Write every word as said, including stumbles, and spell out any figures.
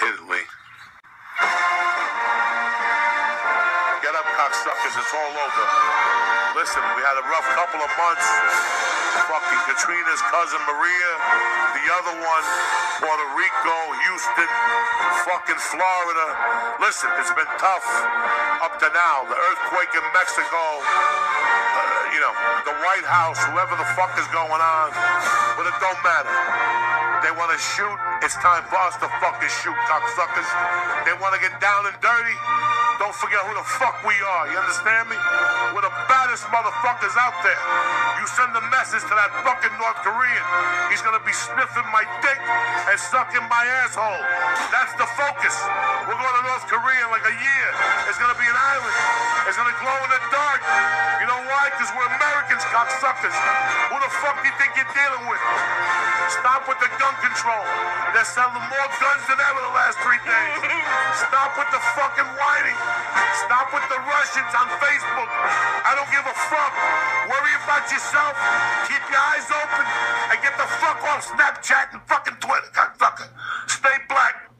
Hit it, Lee. Get up, cocksuckers. It's all over. Listen, we had a rough couple of months. Fucking Katrina's cousin Maria. The other one, Puerto Rico, Houston, fucking Florida. Listen, it's been tough up to now. The earthquake in Mexico. Uh, you know, the White House, whoever the fuck is going on. But it don't matter. They want to shoot. It's time for us to fucking shoot, cocksuckers. They want to get down and dirty. Don't forget who the fuck we are. You understand me? We're the baddest motherfuckers out there. You send a message to that fucking North Korean. He's gonna be sniffing my dick and sucking my asshole. That's the focus. We're going to North Korea in like a year. It's gonna be an island. It's gonna glow in the dark. You know why? Because we're Americans, cocksuckers. Who the fuck do you think you're dealing with? Stop with the gun control. They're selling more guns than ever the last three days. Stop with the fucking whining. Stop with the Russians on Facebook. I don't give a fuck. Worry about yourself. Keep your eyes open. And get the fuck off Snapchat and fucking Twitter, cocksucker. Stay black.